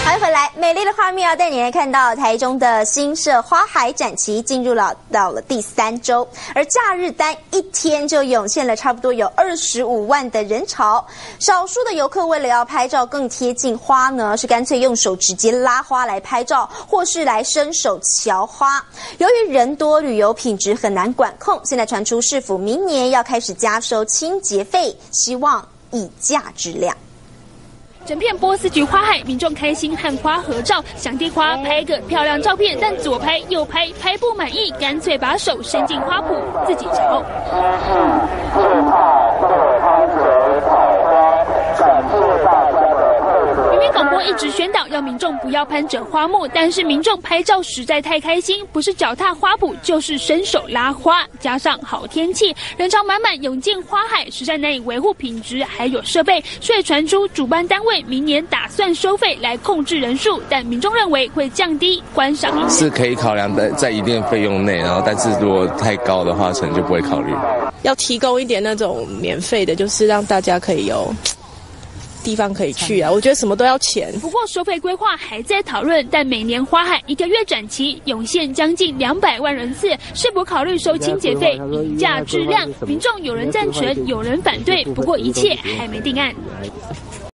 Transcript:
欢迎回来，美丽的画面要带你来看到台中的新社花海展期进入到了第3周，而假日单一天就涌现了差不多有25万的人潮。少数的游客为了要拍照更贴近花呢，是干脆用手直接拉花来拍照，或是来伸手瞧花。由于人多，旅游品质很难管控，现在传出市府明年要开始加收清洁费，希望以价质量。 整片波斯菊花海，民众开心和花合照，想替花拍个漂亮照片，但左拍右拍，拍不满意，干脆把手伸进花圃自己瞧。明明广播一直宣导要民众不要攀折花木，但是民众拍照实在太开心，不是脚踏花圃，就是伸手拉花，加上好天气，人潮满满涌进花海，实在难以维护品质，还有设备，所以传出主办单位明年打算收费来控制人数，但民众认为会降低观赏意愿， 是可以考量的，在一定费用内，然后但是如果太高的话，可能就不会考虑。 要提供一点那种免费的，就是让大家可以有地方可以去啊！我觉得什么都要钱。 不过收费规划还在讨论，但每年花海1个月展期涌现将近200万人次，是否考虑收清洁费以价质量？民众有人赞成，有人反对，不过一切还没定案。